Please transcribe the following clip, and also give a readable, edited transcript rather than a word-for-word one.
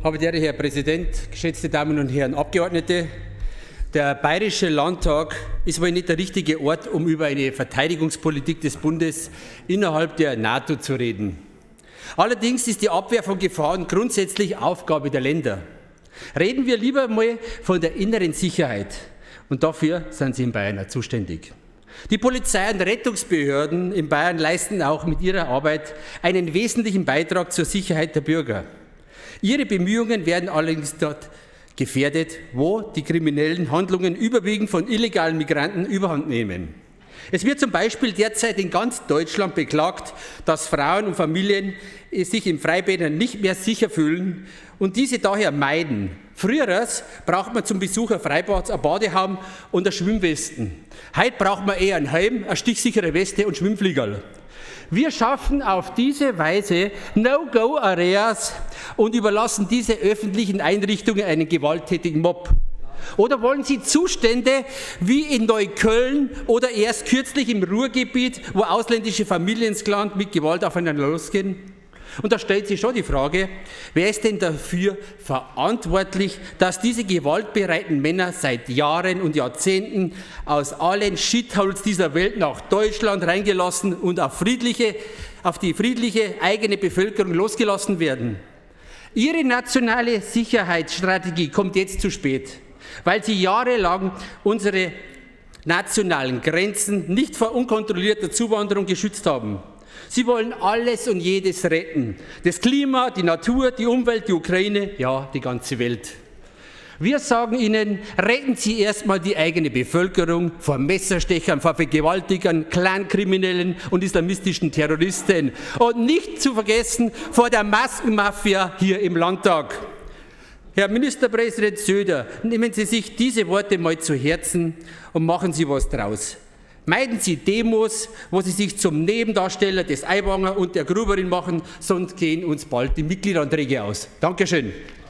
Habe der Herr Präsident, geschätzte Damen und Herren Abgeordnete, der Bayerische Landtag ist wohl nicht der richtige Ort, um über eine Verteidigungspolitik des Bundes innerhalb der NATO zu reden. Allerdings ist die Abwehr von Gefahren grundsätzlich Aufgabe der Länder. Reden wir lieber mal von der inneren Sicherheit. Und dafür sind Sie in Bayern auch zuständig. Die Polizei und Rettungsbehörden in Bayern leisten auch mit ihrer Arbeit einen wesentlichen Beitrag zur Sicherheit der Bürger. Ihre Bemühungen werden allerdings dort gefährdet, wo die kriminellen Handlungen überwiegend von illegalen Migranten überhand nehmen. Es wird zum Beispiel derzeit in ganz Deutschland beklagt, dass Frauen und Familien sich in Freibädern nicht mehr sicher fühlen und diese daher meiden. Früher braucht man zum Besuch ein Freibad, ein Badehaum und ein Schwimmwesten. Heute braucht man eher einen Helm, eine stichsichere Weste und Schwimmfliegerl. Wir schaffen auf diese Weise No-Go-Areas und überlassen diese öffentlichen Einrichtungen einen gewalttätigen Mob. Oder wollen Sie Zustände wie in Neukölln oder erst kürzlich im Ruhrgebiet, wo ausländische Familien ins Land mit Gewalt aufeinander losgehen? Und da stellt sich schon die Frage, wer ist denn dafür verantwortlich, dass diese gewaltbereiten Männer seit Jahren und Jahrzehnten aus allen Shitholes dieser Welt nach Deutschland reingelassen und auf die friedliche eigene Bevölkerung losgelassen werden? Ihre nationale Sicherheitsstrategie kommt jetzt zu spät, weil Sie jahrelang unsere nationalen Grenzen nicht vor unkontrollierter Zuwanderung geschützt haben. Sie wollen alles und jedes retten. Das Klima, die Natur, die Umwelt, die Ukraine, ja, die ganze Welt. Wir sagen Ihnen, retten Sie erstmal die eigene Bevölkerung vor Messerstechern, vor Vergewaltigern, Clankriminellen und islamistischen Terroristen. Und nicht zu vergessen vor der Maskenmafia hier im Landtag. Herr Ministerpräsident Söder, nehmen Sie sich diese Worte mal zu Herzen und machen Sie was draus. Meiden Sie Demos, wo Sie sich zum Nebendarsteller des Aiwanger und der Gruberin machen, sonst gehen uns bald die Mitgliederanträge aus. Dankeschön.